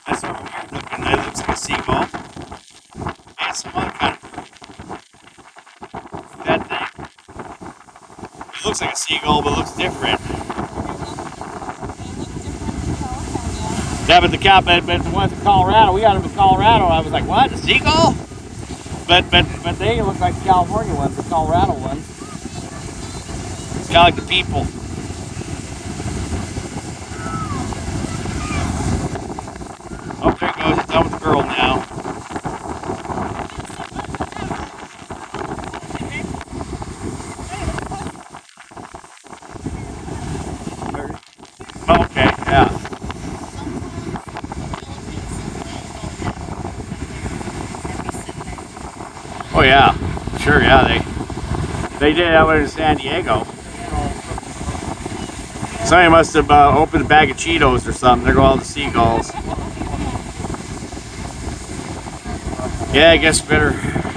That's sort of weird looking. That looks like a seagull. And some other kind of that thing. It looks like a seagull, but it looks different. Yeah, but the ones from Colorado, we got them in Colorado. I was like, what? A seagull? But they look like the California ones, the Colorado ones. It's kind of like the people. Oh, there it goes. It's done with the girl now. Oh, okay, yeah. Oh yeah, sure, yeah. They did that one in San Diego. Somebody must have opened a bag of Cheetos or something. There go all the seagulls. Yeah, I guess better